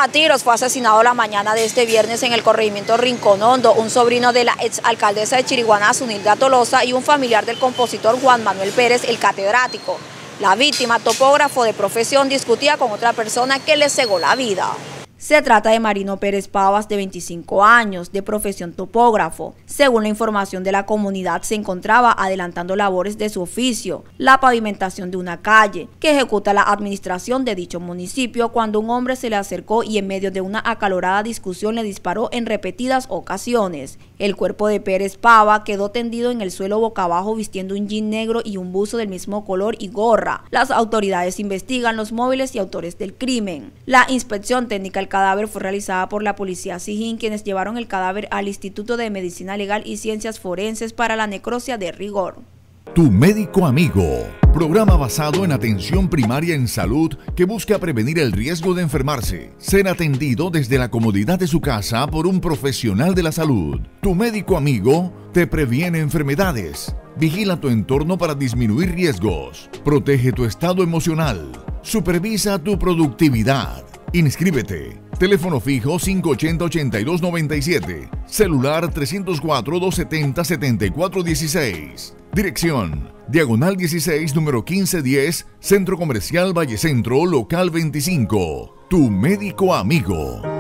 A tiros fue asesinado la mañana de este viernes en el corregimiento Rincón Hondo, un sobrino de la exalcaldesa de Chiriguaná, Zunilda Tolosa, y un familiar del compositor Juan Manuel Pérez, el catedrático. La víctima, topógrafo de profesión, discutía con otra persona que le cegó la vida. Se trata de Marino Pérez Pavas, de 25 años, de profesión topógrafo. Según la información de la comunidad, se encontraba adelantando labores de su oficio, la pavimentación de una calle, que ejecuta la administración de dicho municipio, cuando un hombre se le acercó y en medio de una acalorada discusión le disparó en repetidas ocasiones. El cuerpo de Pérez Pava quedó tendido en el suelo boca abajo vistiendo un jean negro y un buzo del mismo color y gorra. Las autoridades investigan los móviles y autores del crimen. La inspección técnica del cadáver fue realizada por la policía Sijín, quienes llevaron el cadáver al Instituto de Medicina Legal y Ciencias Forenses para la necropsia de rigor. Tu médico amigo, programa basado en atención primaria en salud que busca prevenir el riesgo de enfermarse, ser atendido desde la comodidad de su casa por un profesional de la salud. Tu médico amigo te previene enfermedades, vigila tu entorno para disminuir riesgos, protege tu estado emocional, supervisa tu productividad. Inscríbete. Teléfono fijo 580-8297. Celular 304-270-7416. Dirección: Diagonal 16, número 1510, Centro Comercial Valle Centro, local 25. Tu médico amigo.